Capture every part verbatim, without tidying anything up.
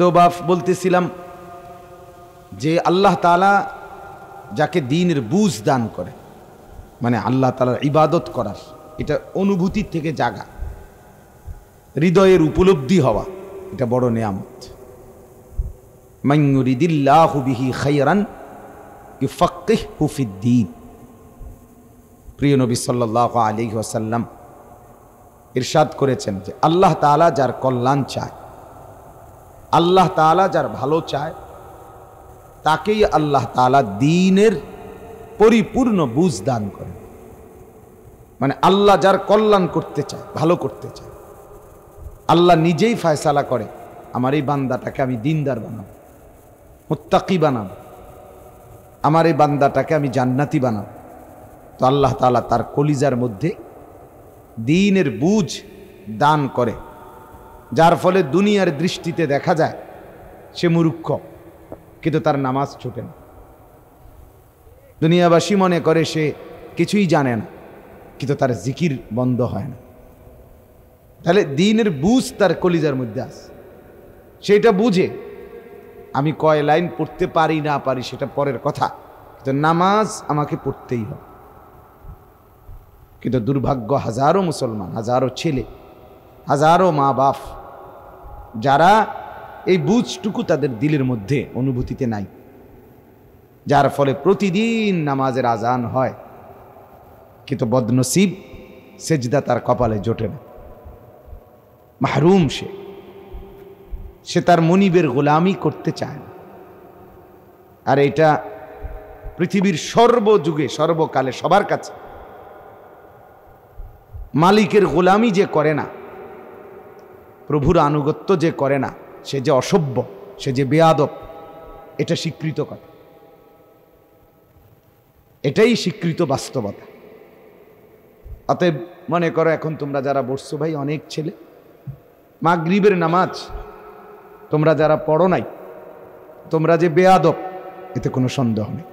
তো বাপ বলতেছিলাম যে আল্লাহ তাআলা যাকে দ্বীনের বুঝ দান করে, মানে আল্লাহ তাআলার ইবাদত করার এটা অনুভূতির থেকে জাগা, হৃদয়ের উপলব্ধি হওয়া, এটা বড় নেয়ামত। মান ইউরিদিল্লাহু বিহি খায়রান ইউফাক্কিহহু ফিদ্দীন। প্রিয় নবী সাল্লাল্লাহু আলাইহি ওয়াসাল্লাম ইরশাদ করেছেন যে আল্লাহ তাআলা যার কল্যাণ চায়, আল্লাহ তাআলা যার ভালো চায়, তাকেই আল্লাহ তাআলা দ্বীনের পরিপূর্ণ বুঝ দান করেন। মানে আল্লাহ যার কল্যাণ করতে চায়, ভালো করতে চায়, আল্লাহ নিজেই ফয়সালা করে আমার এই বান্দাটাকে আমি দ্বীনদার বানাবো, মুত্তাকি বানাবো, আমার এই বান্দাটাকে আমি জান্নাতি বানাবো। তো আল্লাহ তাআলা তার কলিজার মধ্যে দ্বীনের বুঝ দান করে, যার ফলে দুনিয়ার দৃষ্টিতে দেখা যায় সে মূর্খ, কিন্তু তার নামাজ ছুটে না। দুনিয়াবাসী মনে করে সে কিছুই জানে না, কিন্তু তার জিকির বন্ধ হয় না। তাহলে দ্বীনের বুঝ তার কলিজার মধ্যে আছে, সেটা বুঝে আমি কয় লাইন পড়তে পারি না পারি সেটা পরের কথা, কিন্তু নামাজ আমাকে পড়তেই হবে। কিন্তু দুর্ভাগ্য হাজারো মুসলমান, হাজারো ছেলে, হাজারো মা বাপ যারা এই বুঝটুকু তাদের দিলের মধ্যে অনুভূতিতে নাই, যার ফলে প্রতিদিন নামাজের আজান হয়, কিন্তু বদনসিব সেজদা তার কপালে জোটে না, মাহরুম সে সে তার মনিবের গোলামি করতে চায় না। আর এটা পৃথিবীর সর্বযুগে সর্বকালে সবার কাছে মালিকের গোলামি যে করে না, প্রভুর আনুগত্য যে করে না, সে যে অসভ্য, সে যে বেয়াদব, এটা স্বীকৃত কথা, এটাই স্বীকৃত বাস্তবতা। অতএব মনে করো এখন তোমরা যারা বসছো ভাই, অনেক ছেলে মাগরিবের নামাজ তোমরা যারা পড়ো নাই, তোমরা যে বেয়াদব এতে কোনো সন্দেহ নেই।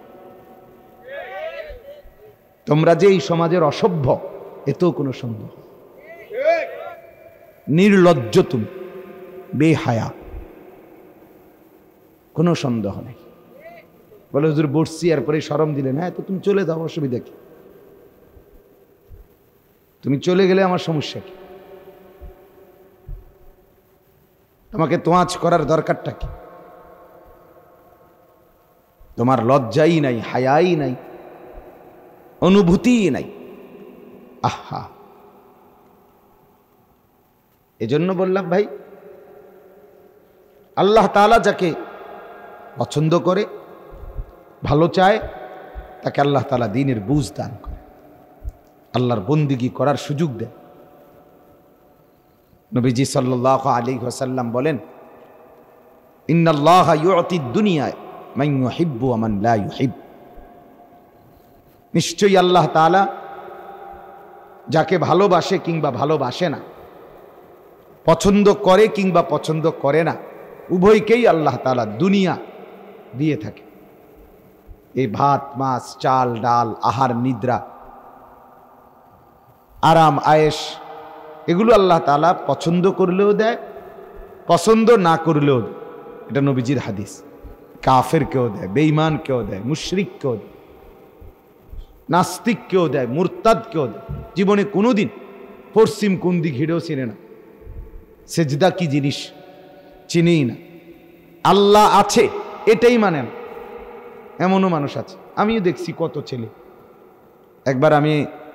তোমরা যে এই সমাজের অসভ্য এতেও কোনো সন্দেহ, নির্লজ্জ তুমি, বেহায়া, কোনো সন্দেহ নেই। বলে হুজুর বসছি আর পরে শরম দিলেন, হ্যাঁ তো তুমি চলে যাও, অসুবিধা কি? তুমি চলে গেলে আমার সমস্যা কি? তোমাকে তোয়াজ করার দরকারটা কি? তোমার লজ্জাই নাই, হায়াই নাই, অনুভূতিই নাই। আহা, এজন্য বললাম ভাই, আল্লাহ তাআলা যাকে পছন্দ করে, ভালো চায়, তাকে আল্লাহ তাআলা দ্বীনের বুঝ দান করে, আল্লাহর বন্দিগি করার সুযোগ দেয়। নবীজি সাল্লাল্লাহু আলাইহি ওয়াসাল্লাম বলেন, ইন্নাল্লাহা ইউতিদ দুনিয়া মান ইউহিব্বু ওয়া মান লা ইউহিব। নিশ্চয়ই আল্লাহ তাআলা যাকে ভালোবাসে কিংবা ভালোবাসে না, পছন্দ করে কিংবা পছন্দ করে না, উভয়কেই আল্লাহ তাআলা দুনিয়া দিয়ে থাকে। এই ভাত মাছ চাল ডাল, আহার নিদ্রা, আরাম আয়েশ, এগুলো আল্লাহ তাআলা পছন্দ করলেও দেয়, পছন্দ না করলেও দেয়। এটা নবীজির হাদিস। কাফের কেউ দেয়, বেঈমান কেউ দেয়, মুশরিক কেউ দেয়, নাস্তিক কেউ দেয়, মুরতাদ কেউ দেয়। জীবনে কোনোদিন পশ্চিম কোন দিক হিড়েও চিনে না, সেজদা কি জিনিস চিনেই না, আল্লাহ আছে এটাই মানে না, এমনও মানুষ আছে। আমিও দেখছি কত ছেলে। একবার আমি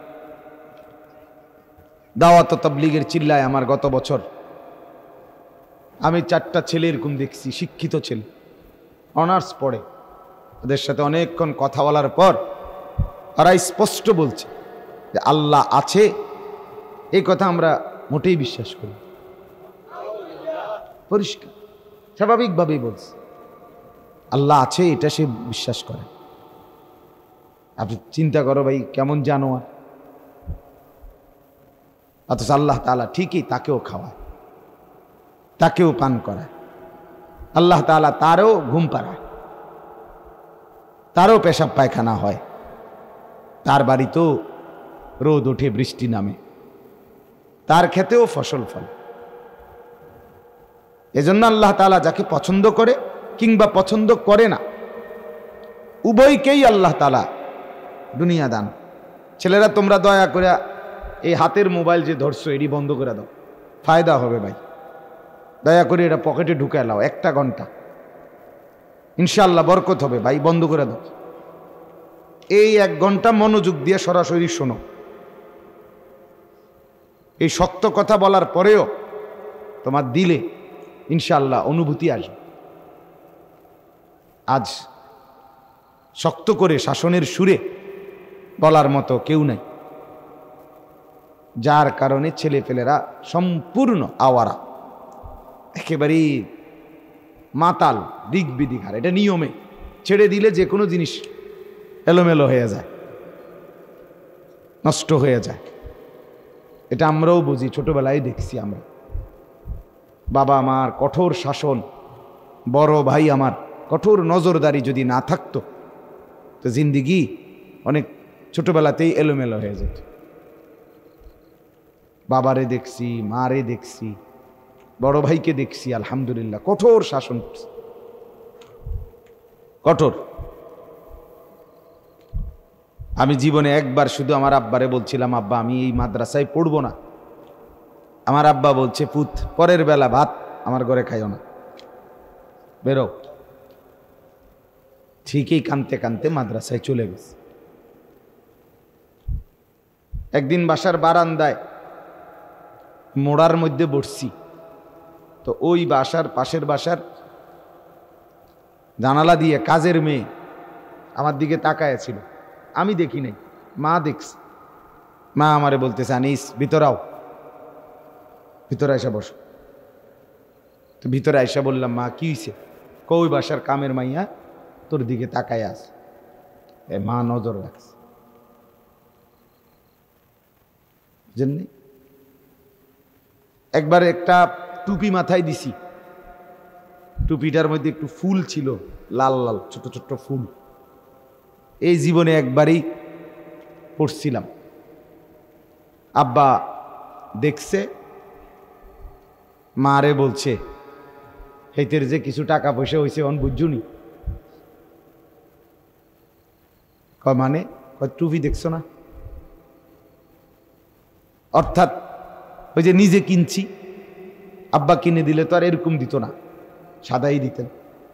দাওয়াত তাবলীগের চিল্লায় আমার গত বছর আমি চারটা ছেলে এরকম দেখছি, শিক্ষিত ছেলে, অনার্স পড়ে। ওদের সাথে অনেকক্ষণ কথা বলার পর তারা স্পষ্ট বলছে যে আল্লাহ আছে, এই কথা আমরা মোটেই বিশ্বাস করি। পরিষ্কার স্বাভাবিকভাবেই বলছে আল্লাহ আছে, এটা সে বিশ্বাস করে। আপনি চিন্তা করো ভাই, কেমন জানোয়ার। অথচ আল্লাহ তাআলা ঠিকই তাকেও খাওয়ায়, তাকেও পান করায়, আল্লাহ তাআলা তারও ঘুম পাড়ায়, তারও পেশাব পায়খানা হয়, তার বাড়িতেও রোদ ওঠে, বৃষ্টি নামে, তার ক্ষেতেও ফসল ফলে। এজন্য আল্লাহ তাআলা যাকে পছন্দ করে কিংবা পছন্দ করে না, উভয়কেই আল্লাহ তাআলা দুনিয়া দান। ছেলেরা তোমরা দয়া করে এই হাতের মোবাইল যে ধরছো এটি বন্ধ করে দাও, ফায়দা হবে ভাই। দয়া করে এটা পকেটে ঢুকায় লাও, একটা ঘন্টা ইনশাআল্লাহ বরকত হবে ভাই, বন্ধ করে দাও। এই এক ঘন্টা মনোযোগ দিয়ে সরাসরি শোনো। এই শক্ত কথা বলার পরেও তোমার দিলে ইনশাআল্লাহ অনুভূতি আসবে। আজ শক্ত করে শাসনের সুরে বলার মতো কেউ নাই, যার কারণে ছেলেপেলেরা সম্পূর্ণ আওয়ারা, একেবারেই মাতাল, দিক বিদিকার। এটা নিয়মে ছেড়ে দিলে যে কোনো জিনিস এলোমেলো হয়ে যায়, নষ্ট হয়ে যায়। এটা আমরাও বুঝি, ছোটবেলায় দেখছি আমরা। বাবা আমার কঠোর শাসন, বড় ভাই আমার কঠোর নজরদারি যদি না থাকতো তো জিন্দিগি অনেক ছোটবেলাতেই এলোমেলো হয়ে যেত। বাবারে দেখছি, মারে দেখছি, বড় ভাইকে দেখছি, আলহামদুলিল্লাহ কঠোর শাসন করছে, কঠোর। আমি জীবনে একবার শুধু আমার আব্বারে বলছিলাম, আব্বা আমি এই মাদ্রাসায় পড়বো না। আমার আব্বা বলছে, পুত পরের বেলা ভাত আমার ঘরে খাইও না, বেরো। ঠিকই কানতে কানতে মাদ্রাসায় চলে গেছে। একদিন বাসার বারান্দায় মোড়ার মধ্যে বসছি, তো ওই বাসার পাশের বাসার জানালা দিয়ে কাজের মেয়ে আমার দিকে তাকায় ছিল, আমি দেখি নাই, মা দেখছে। মা আমারে বলতেছে, আনিস ভিতরাও, ভিতরে আইসা বসো। তো ভিতরে আইসা বললাম, মা কি হয়েছে? কই বাসার কামের মাইয়া তোর দিকে তাকায় আস। এ মা নজর রাখছে, বুঝেননি? একবার একটা টুপি মাথায় দিছি, টুপিটার মধ্যে একটু ফুল ছিল, লাল লাল ছোট ছোট ফুল। এই জীবনে একবারই পড়ছিলাম। আব্বা দেখছে, মারে বলছে, হেতের যে কিছু টাকা পয়সা হয়েছে অন বুঝুনি। মানে টুপি দেখছো না? অর্থাৎ ওই যে নিজে কিনছি, আব্বা কিনে দিলে তো আর এরকম দিত না, সাদাই দিতেন।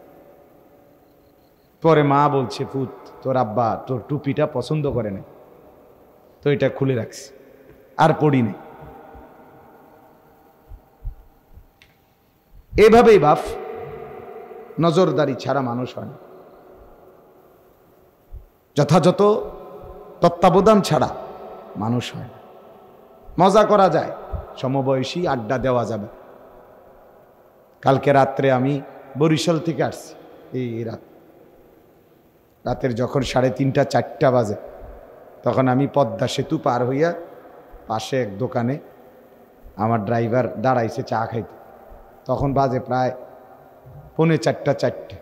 পরে মা বলছে, পুত তোর আব্বা তোর টুপিটা পছন্দ করে না, তো এটা খুলে রাখছি, আর পড়ি নাই। এভাবেই বাপ নজরদারি ছাড়া মানুষ হয় না, যথাযথ তত্ত্বাবধান ছাড়া মানুষ হয় না। মজা করা যায়, সমবয়সী আড্ডা দেওয়া যাবে। কালকে রাত্রে আমি বরিশাল থেকে আসছি, এই রাত রাতের যখন সাড়ে তিনটা চারটা বাজে, তখন আমি পদ্মা সেতু পার হইয়া পাশে এক দোকানে আমার ড্রাইভার দাঁড়াইছে চা খাইতে। তখন বাজে প্রায় পৌনে চারটা চারটে।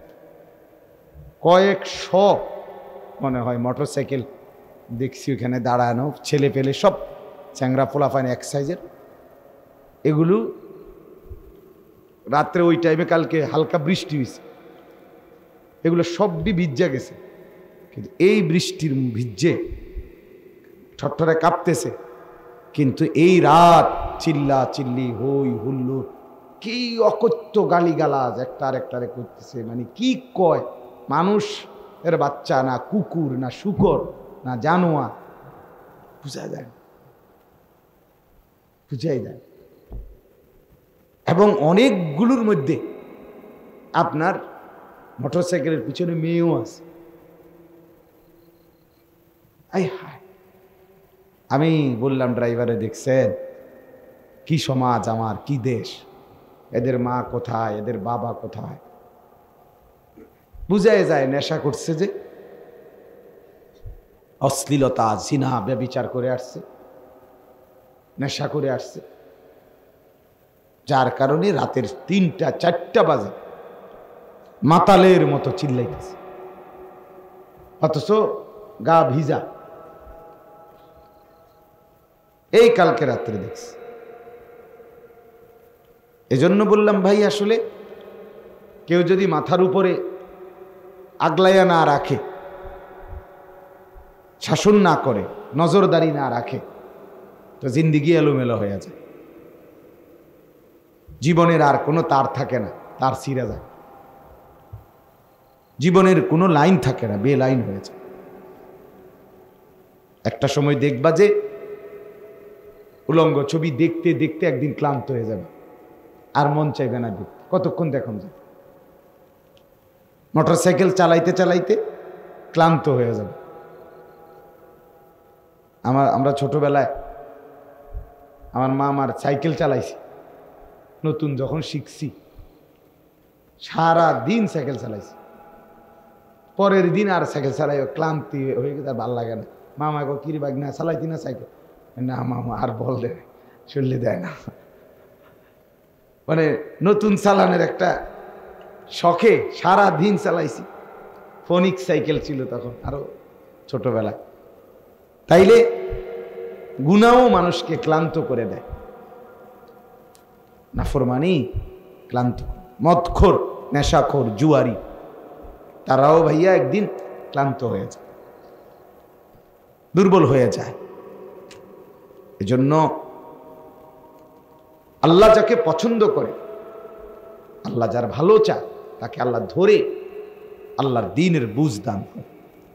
কয়েকশো মনে হয় মোটর সাইকেল দেখছি ওখানে দাঁড়ানো, ছেলে পেলে সব চ্যাংরা পোলাপান এক সাইজের। এগুলো রাত্রে ওই টাইমে কালকে হালকা বৃষ্টি হয়েছে, এগুলো সবই ভিজা গেছে। কিন্তু এই বৃষ্টির ভিজে ঠট্টরে কাঁপতেছে, কিন্তু এই রাত চিল্লা চিল্লি হই হুল্লোড়, কি অকথ্য গালিগালাজ একটা আর একটারে করতেছে। মানে কি কয়, মানুষ এর বাচ্চা না কুকুর না শুকর না জানোয়ার, বুঝা যায়, বুঝাই যায়। এবং অনেকগুলোর মধ্যে আপনার মোটরসাইকেলের পিছনে মেয়েও আছে। আই হায়, আমি বললাম ড্রাইভারে, দেখছেন কি সমাজ আমার, কি দেশ, এদের মা কোথায়, এদের বাবা কোথায়? বুঝাই যায় নেশা করছে, যে অশ্লীলতা জিনা ব্যভিচার করে আসছে, নেশা করে আসছে, যার কারণে রাতের তিনটা চারটা বাজে মাতালের মতো চিল্লাইতেছে, অথচ গা ভিজা। এই কালকে রাত্রে দেখছি এজন্য বললাম ভাই, আসলে কেউ যদি মাথার উপরে আগলাইয়া না রাখে, শাসন না করে, নজরদারি না রাখে, তো জিন্দিগি এলোমেলো হয়ে যায়। জীবনের আর কোনো তার থাকে না, তার ছিঁড়ে যায়। জীবনের কোনো লাইন থাকে না, বে লাইন হয়ে যায়। একটা সময় দেখবা যে উলঙ্গ ছবি দেখতে দেখতে একদিন ক্লান্ত হয়ে যাবে, আর মন চাইবে না দেখতে। কতক্ষণ দেখুন যায়, মোটর সাইকেল চালাইতে চালাইতে ক্লান্ত হয়ে যাবে। আমার আমরা ছোটবেলায় আমার মা আমার সাইকেল চালাইছি, নতুন যখন শিখছি সারা দিন সাইকেল চালাইছি। পরের দিন আর সাইকেল চালাই ক্লান্তি হয়ে গেছে, আর ভালো লাগে না। মামা গো কিরি বাগ না চালাইতি না সাইকেল, না মামা আর বল দে, চললে দেয় না। মানে নতুন চালানের একটা শখে সারা দিন চালাইছি। ফোনিক সাইকেল ছিল তখন, আরো ছোটবেলায়। তাইলে গুনাহও মানুষকে ক্লান্ত করে দেয়, নাফরমানি ক্লান্ত। মদখোর, নেশাখোর, জুয়ারি, তারাও ভাইয়া একদিন ক্লান্ত হয়ে যায়, দুর্বল হয়ে যায়। এজন্য আল্লাহ যাকে পছন্দ করে, আল্লাহ যার ভালো চায়, তাকে আল্লাহ ধরে আল্লাহর দ্বীনের বুঝ দান করে,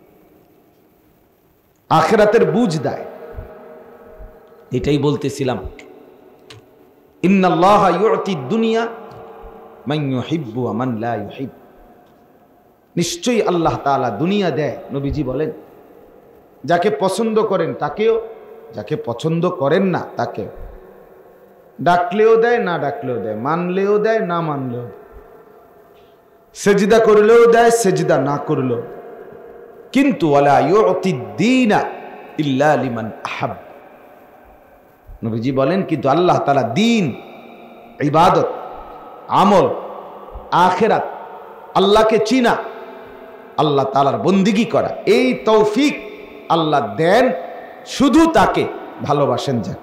আখিরাতের বুঝ দেয়। এটাই বলতেছিলাম, ইন্নাল্লাহা ইউতি দুনিয়া মান ইউহিব্বু ওয়া মান লা ইউহিব। নিশ্চয়ই আল্লাহ তাআলা দুনিয়া দেয়, নবীজি বলেন, যাকে পছন্দ করেন তাকেও, যাকে পছন্দ করেন না তাকেও। ডাকলেও দেয়, না ডাকলেও দেয়, মানলেও দেয়, না মানলেও দেয়, সেজদা করলেও দেয়, সেজদা না করলেও। কিন্তু ওয়ালা ইউতি দ্বীনা ইল্লা লিমান আহাব। নবীজি বলেন, কিন্তু আল্লাহ তাআলা দ্বীন, ইবাদত, আমল, আখিরাত, আল্লাহকে চিনা, আল্লাহ তাআলার বন্দিগি করা, এই তৌফিক আল্লাহ দেন শুধু তাকে ভালোবাসেন, যাকে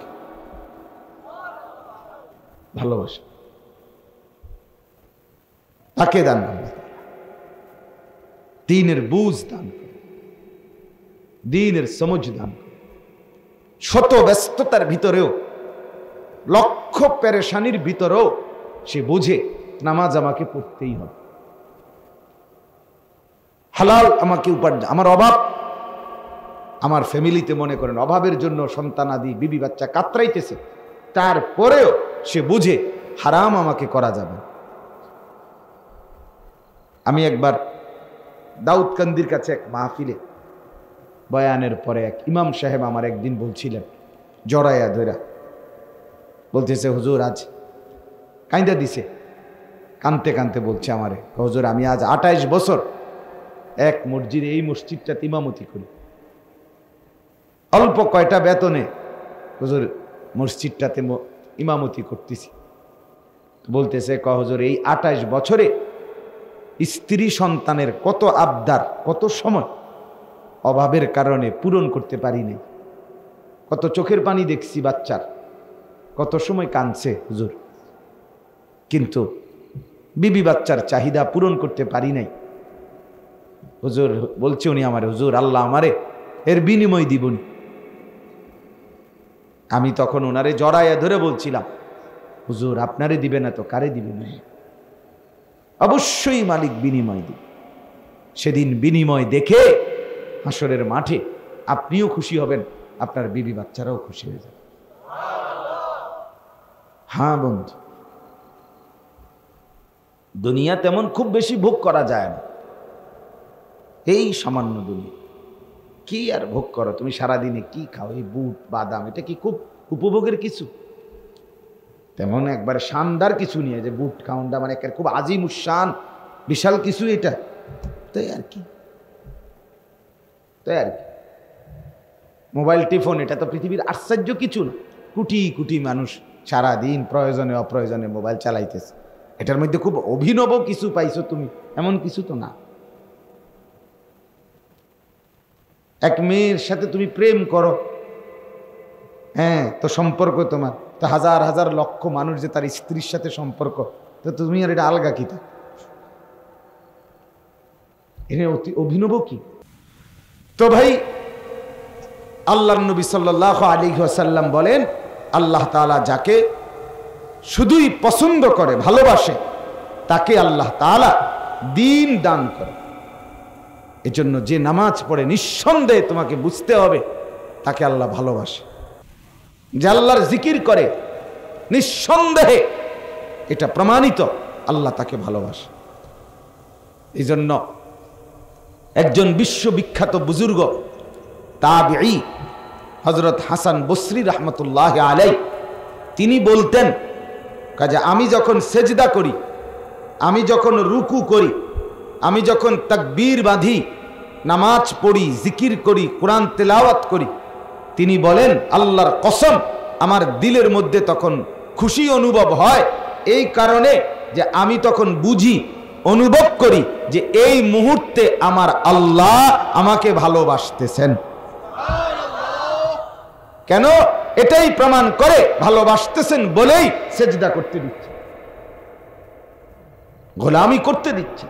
ভালোবাসেন তাকে দান আল্লাহ তাআলা। দ্বীনের বুঝ দান করে, দ্বীনের সমঝ দান করে। শত ব্যস্ততার ভিতরেও, লক্ষ পেরেশানির ভিতরেও সে বুঝে নামাজ আমাকে পড়তেই হবে, হালাল আমাকে উপার্জন, আমার অভাব, আমার ফ্যামিলিতে মনে করেন অভাবের জন্য সন্তানাদি বিবি বাচ্চা কাতরাইতেছে, তারপরেও সে বুঝে হারাম আমাকে করা যাবে। আমি একবার দাউদকান্দির কাছে এক মাহফিলে বয়ানের পরে এক ইমাম সাহেব আমার একদিন বলছিলেন, জড়াইয়া ধরা বলতেছে, হুজুর আজ কাইন্দা দিছে, কানতে কানতে বলছে আমারে, হুজুর আমি আজ আঠাইশ বছর এক মসজিদে, এই মসজিদটাতে ইমামতি করি, অল্প কয়টা বেতনে হুজুর মসজিদটাতে ইমামতি করতেছি। বলতেছে, ক হুজুর এই আঠাইশ বছরে স্ত্রী সন্তানের কত আবদার, কত সময় অভাবের কারণে পূরণ করতে পারি নাই, কত চোখের পানি দেখছি বাচ্চার, কত সময় কাঁদছে হুজুর, কিন্তু বিবি বাচ্চার চাহিদা পূরণ করতে পারি নাই। হুজুর বলছে উনি আমারে, হুজুর আল্লাহ আমারে এর বিনিময় দিবনি। আমি তখন ওনারে জড়াইয়া ধরে বলছিলাম, হুজুর আপনারে দিবে না তো কারে দিবে না? অবশ্যই মালিক বিনিময় দিবে। সেদিন বিনিময় দেখে হাসরের মাঠে আপনিও খুশি হবেন, আপনার বিবি বাচ্চারাও খুশি হয়ে যাবে। হ্যাঁ বন্ধু, দুনিয়া তেমন খুব বেশি ভোগ করা যায় না, এই সামান্য দুনিয়া কি আর ভোগ করো তুমি? সারাদিনে কি খাও? এই বুট বাদাম, এটা কি খুব উপভোগের কিছু? তেমন একবার শানদার কিছু নিয়ে যে বুট খাওয়াটা মানে খুব আজিম উসান বিশাল কিছু, এটা তাই আর কি, তাই আর কি। মোবাইল টিফোন, এটা তো পৃথিবীর আশ্চর্য কিছু না। কোটি কোটি মানুষ সারাদিন প্রয়োজনে অপ্রয়োজনে মোবাইল চালাইতেছে, এটার মধ্যে খুব অভিনব কিছু পাইছো তুমি, এমন কিছু তো না। এক মেয়ের সাথে তুমি প্রেম করো, হ্যাঁ তো সম্পর্ক তোমার তো হাজার হাজার লক্ষ মানুষ যে তার স্ত্রীর সাথে সম্পর্ক, তো তুমি আর এটা আলগা কি? তা এর অতি অভিনব কি? তো ভাই আল্লাহর নবী সাল্লাল্লাহু আলাইহি ওয়াসাল্লাম বলেন, আল্লাহ তাআলা যাকে শুধুই পছন্দ করে, ভালোবাসে, তাকে আল্লাহ তাআলা দ্বীন দান করে। এজন্য যে নামাজ পড়ে নিঃসন্দেহে তোমাকে বুঝতে হবে তাকে আল্লাহ ভালোবাসে। যে আল্লাহর জিকির করে নিঃসন্দেহে এটা প্রমাণিত আল্লাহ তাকে ভালোবাসে। এই জন্য একজন বিশ্ববিখ্যাত বুজুর্গ তাবিঈ হযরত হাসান বসরি রাহমাতুল্লাহ আলাইহি তিনি বলতেন, কাজে আমি যখন সেজদা করি, আমি যখন রুকু করি, আমি যখন তাকবীর বাঁধি, নামাজ পড়ি, জিকির করি, কোরআন তেলাওয়াত করি, তিনি বলেন আল্লাহর কসম আমার দিলের মধ্যে তখন খুশি অনুভব হয়, এই কারণে যে আমি তখন বুঝি, অনুভব করি যে এই মুহূর্তে আমার আল্লাহ আমাকে ভালোবাসতেছেন। কেন? এটাই প্রমাণ করে ভালোবাসতেছেন বলেই সেজদা করতে দিচ্ছে, গোলামি করতে দিচ্ছে।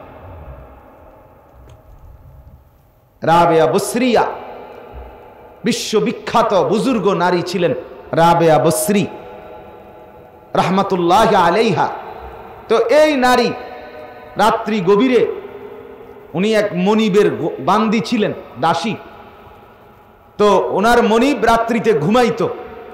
রাবেয়া বসরিয়া বিশ্ববিখ্যাত বুজুর্গ নারী ছিলেন রাবেয়া বসরি রাহমাতুল্লাহ আলাইহা। তো এই নারী রাত্রি গভীরে, উনি এক মনিবের বান্দি ছিলেন, দাসী। তো ওনার মনিব রাত্রিতে ঘুমাইতো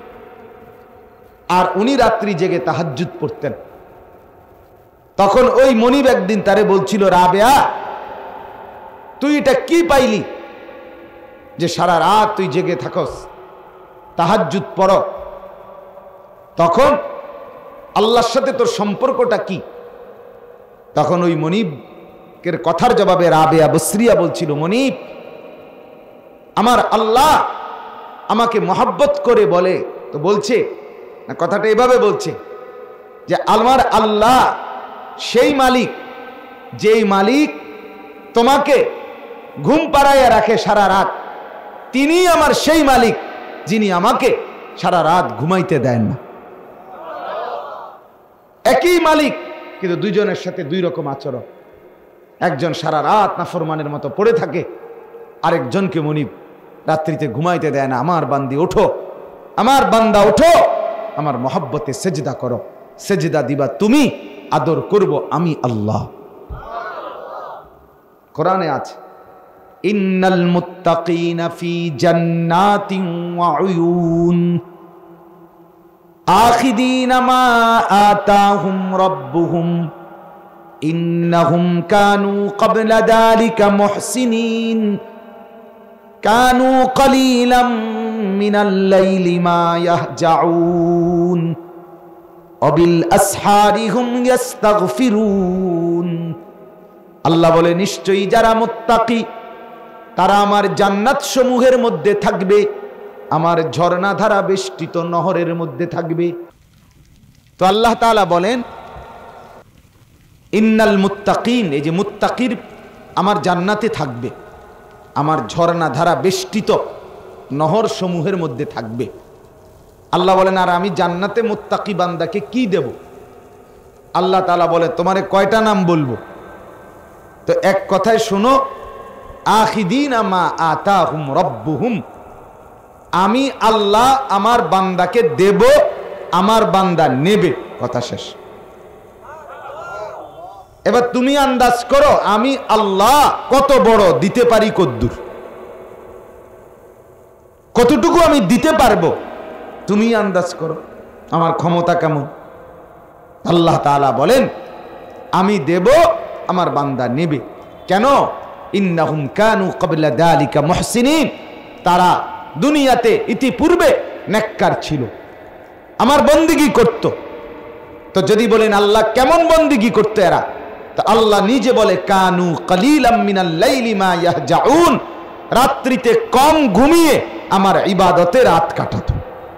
আর উনি রাত্রি জেগে তাহাজ্জুদ পড়তেন। তখন ওই মনিব একদিন তারে বলছিল, রাবেয়া তুই এটা কি পাইলি যে সারা রাত তুই জেগে থাকস, তাহাজ্জুদ পড়, তখন আল্লাহর সাথে তোর সম্পর্কটা কি? তখন ওই মনিবের কথার জবাবে রাবেয়া বসরিয়া বলছিল, মনিব আমার আল্লাহ আমাকে মহব্বত করে বলে। তো বলছে না, কথাটা এভাবে বলছে যে আমার আল্লাহ সেই মালিক যেই মালিক তোমাকে ঘুম পাড়াইয়া রাখে সারা রাত, তিনি আমার সেই মালিক যিনি আমাকে সারা রাত ঘুমাইতে দেন না। একই মালিক কিন্তু দুইজনের সাথে দুই রকম আচরণ। একজন সারা রাত নাফরমানের মতো পড়ে থাকে, আরেকজনকে মনিব রাত্রিতে ঘুমাইতে দেয় না। আমার বান্দি ওঠো, আমার বান্দা ওঠো, আমার মহব্বতে সেজদা করো, সেজদা দিবা তুমি, আদর করব আমি আল্লাহ। কোরআনে আছে, ইন্নাল মুত্তাকিনা ফি জান্নাতিন ওয়া উয়ুন আখিদিনা মা আতাহুম রাব্বুহুম ইন্নাহুম কানু ক্বাবলা যালিকা মুহসিনিন কানু কলিলাম মিনাল লাইলি মা ইয়াহজাউন ওয়া বিল আসহারি হুম ইস্তাগফিরুন। আল্লাহ বলে, নিশ্চয়ই যারা মুত্তাকি তারা আমার জান্নাত সমূহের মধ্যে থাকবে, আমার ঝর্ণাধারা বেষ্টিত নহরের মধ্যে থাকবে। তো আল্লাহ তাআলা বলেন ইন্নাল মুত্তাকিন, এই যে মুত্তাকির আমার জান্নাতে থাকবে, আমার ঝর্ণাধারা বেষ্টিত নহর সমূহের মধ্যে থাকবে। আল্লাহ বলেন, আর আমি জান্নাতে মুত্তাকি বান্দাকে কি দেব? আল্লাহ তাআলা বলে, তোমারে কয়টা নাম বলবো? তো এক কথায় শোনো, আখিদিনা মা আতাহুম রাব্বুহুম, আমি আল্লাহ আমার বান্দাকে দেব, আমার বান্দা নেবে, কথা শেষ। এবার তুমি আন্দাজ করো আমি আল্লাহ কত বড়, দিতে পারি কদ্দুর, কতটুকু আমি দিতে পারবো, তুমি আন্দাজ করো আমার ক্ষমতা কেমন। আল্লাহ তাআলা বলেন আমি দেব, আমার বান্দা নেবে। কেন? ইন্নাহুম কানু ক্বাবলা যালিকা মুহসিনিন, তারা দুনিয়াতে ইতিপূর্বে নেককার ছিল, আমার বন্দেগী করত। তো যদি বলেন আল্লাহ কেমন বন্দেগী করতে এরা, তো আল্লাহ নিজে বলে কানু কলিলাম মিনাল লাইলি মা ইয়াহজাউন, রাত্রিতে কম ঘুমিয়ে আমার ইবাদতে রাত কাটাতো।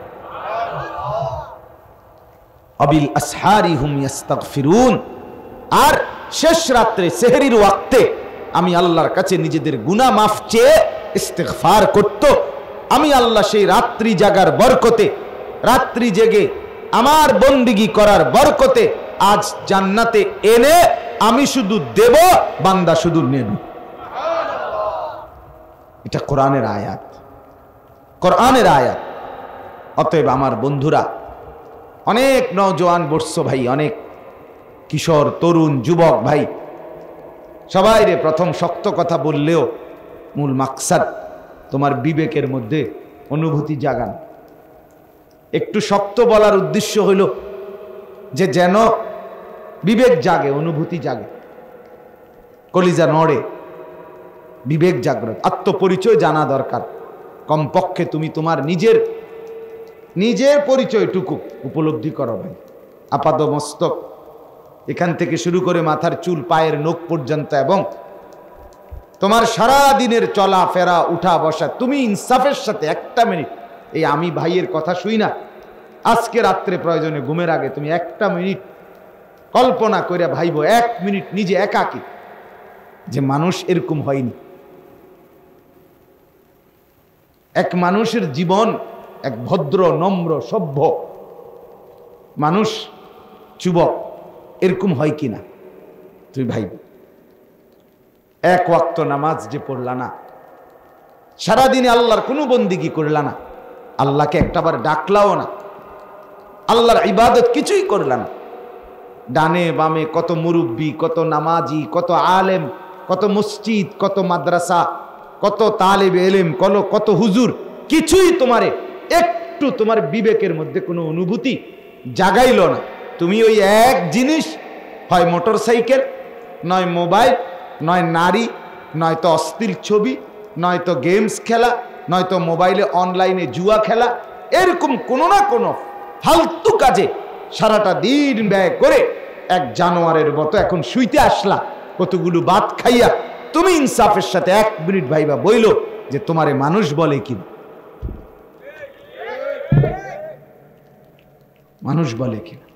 আবিল আসহারি হুম ইস্তাগফিরুন, আর শেষ রাত্রে সেহরির ওয়াক্তে আমি আল্লাহর কাছে নিজেদের গুনাহ মাফ চেয়ে ইস্তিগফার করত। আমি আল্লাহ সেই রাত্রি জাগার বরকতে, রাত্রি জেগে আমার বন্দিগি করার বরকতে আজ জান্নাতে এনে আমি শুধু দেব, বান্দা শুধু নেব। এটা কোরআনের আয়াত, কোরআনের আয়াত। অতএব আমার বন্ধুরা, অনেক নওজোয়ান বর্ষ ভাই, অনেক কিশোর তরুণ যুবক ভাই, সবাই রে প্রথম শক্ত কথা বললেও মূল মাকসাদ তোমার বিবেকের মধ্যে অনুভূতি জাগান। একটু শক্ত বলার উদ্দেশ্য হইল যে যেন বিবেক জাগে, অনুভূতি জাগে, কলিজা নড়ে, বিবেক জাগ্রত, আত্মপরিচয় জানা দরকার। কমপক্ষে তুমি তোমার নিজের নিজের পরিচয়টুকু উপলব্ধি করো ভাই। আপাদ মস্তক এখান থেকে শুরু করে মাথার চুল, পায়ের নখ পর্যন্ত, এবং তোমার সারা দিনের চলা ফেরা, উঠা বসা, তুমি ইনসাফের সাথে একটা মিনিট, এই আমি ভাইয়ের কথা শুই না, আজকে রাত্রে প্রয়োজনে ঘুমের আগে তুমি একটা মিনিট কল্পনা করে ভাইব, এক মিনিট নিজে একাকী, যে মানুষ এরকম হয়নি। এক মানুষের জীবন, এক ভদ্র নম্র সভ্য মানুষ, যুবক, এরকম হয় কিনা তুই ভাই। এক ওয়াক্ত নামাজ যে পড়লা না, সারাদিনে আল্লাহর কোনো বন্দিগি করলা না, আল্লাহকে একটাবার ডাকলাও না, আল্লাহর ইবাদত কিছুই করলা না। ডানে বামে কত মুরব্বী, কত নামাজি, কত আলেম, কত মসজিদ, কত মাদ্রাসা, কত তালেব এলেম, কত কত হুজুর, কিছুই তোমারে একটু তোমার বিবেকের মধ্যে কোনো অনুভূতি জাগাইল না। তুমি ওই এক জিনিস, হয় মোটর সাইকেল, নয় মোবাইল, নয় নারী, নয়তো অশ্লীল ছবি, নয়তো গেমস খেলা, নয়তো মোবাইলে অনলাইনে জুয়া খেলা, এরকম কোনো না কোনো ফালতু কাজে সারাটা দিন ব্যয় করে এক জানোয়ারের মতো এখন শুইতে আসলা কতগুলো ভাত খাইয়া। তুমি ইনসাফের সাথে এক মিনিট ভাইবা বইল যে তোমারে মানুষ বলে কি, মানুষ বলে কিনা?